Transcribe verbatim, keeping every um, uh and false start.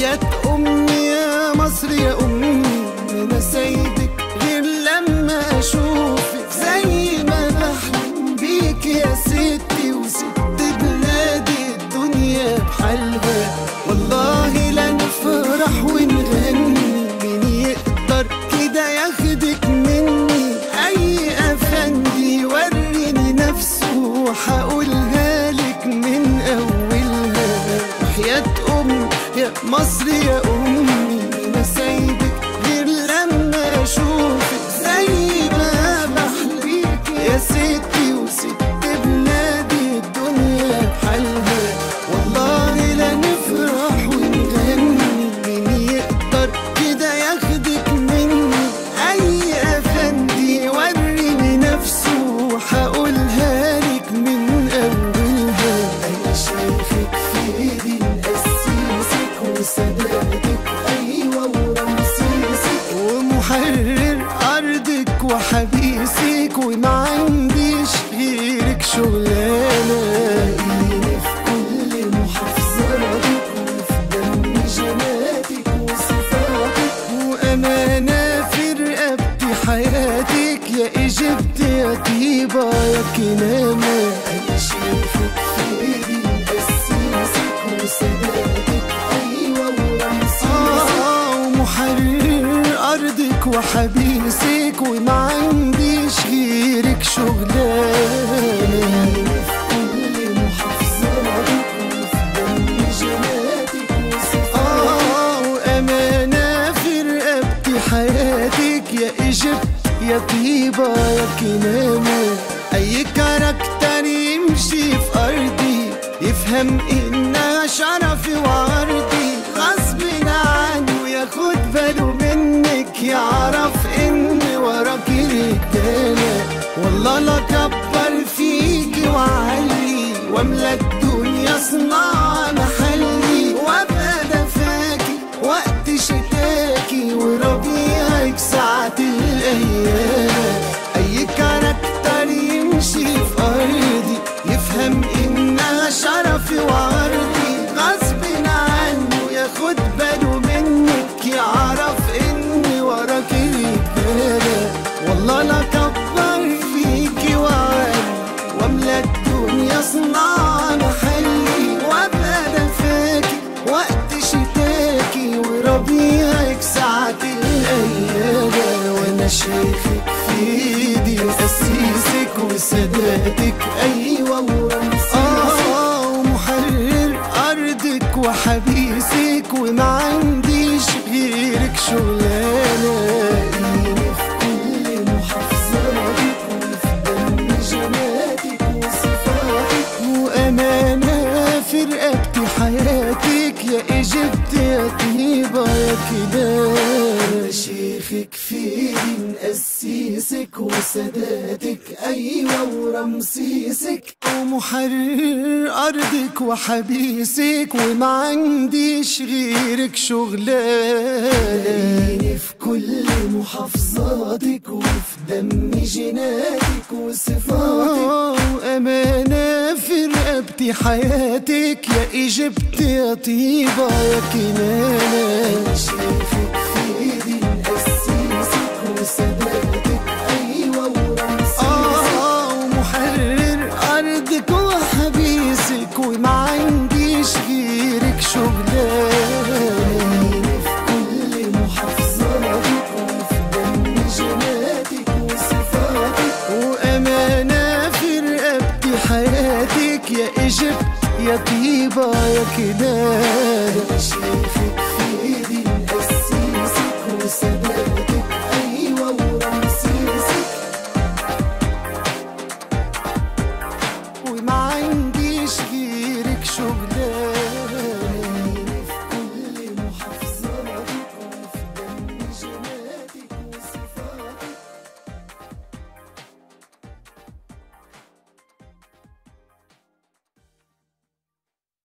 وحياة أمي يا مصر يا أمي ما سايبك غير لما أشوفك، زي ما بحلم بيك يا ستي وست بلادي الدنيا بحالها. والله لا نفرح ونغني، مين يقدر كده ياخدك مني؟ أي أفندي وريني نفسه وحقولها لك من أولها. وحياة أمي يا مصر يا أمي ما سايبك غير لما أشوفك، زي ما بحلم بيك يا ستي وست بلادي الدنيا بحالها. والله لا نفرح ونغني، مين يقدر كده ياخدك مني؟ أي أفندي وريني نفسه وحقولها لك من أولها. أنا شايفك في إيدي مقسيسك وسدادك أيوة ورمسيسك، ومحرر أرضك وحبيسك، وما عنديش غيرك شغلانة. لاقيني في كل محافظاتك وفي دم جناتك وصفاتك، وأمانة في رقبتي حياتك يا إيجيبت يا طيبة يا كنانة. أنا شايفك في إيدي مقسيسك وسدادك أيوة ورمسيسك، آه ومحرر أرضك وحبيسك، وما عنديش غيرك شغلانة. في كل محافظاتك وفي دم جناتك وصفاتك، آه وأمانة في رقبتي حياتك يا إيجيبت يا طيبة يا كنانة. أي كاركتر يمشي في أرضي يفهم إنها شرفي وعرضي، غصب عنه ياخد باله منك، يعرف إن وراكي رجالة. والله لا كبر فيكي وعلي واملى الدنيا صناعة محلي، وابقى دفاكي وقت شتاكي وربيعك ساعة الأيام. أي كاركتر يمشي في أرضي يفهم إنها شرفي وعرضي، غصب عنه ياخد باله منك، يعرف إن وراكي رجالة. والله لا كبر فيكي وعلي واملى الدنيا صناعة محلي، وابقى دفاكي وقت شتاكي وربيعك ساعة الأيام. وأنا شايفك في إيدي مقسيسك وسدادك أيوة ورمسيسك، آه ومحرر أرضك وحبيسك، وما عنديش غيرك شغلانة. لاقيني في كل محافظاتك وفي دم جناتك وصفاتك، وأمانة في رقبتي حياتك يا إيجيبت يا طيبة يا كنانة. شيخك في إيدي مقسيسك وسدادك أيوة ورمسيسك، ومحرر أرضك وحبيسك، وما عنديش غيرك شغلانة. لاقيني في كل محافظاتك وفي دم جناتك وصفاتك، وأمانة في رقبتي حياتك يا إيجيبت يا طيبة يا كنانة. شايفك في إيدي مقسيسك وسدادك أيوة ورمسيسك، آه ومحرر أرضك وحبيسك، وما عنديش غيرك شغلانة. في كل محافظاتك وفي دم جناتك وصفاتك، وأمانة في رقبتي حياتك يا إيجيبت يا طيبة يا كنانة.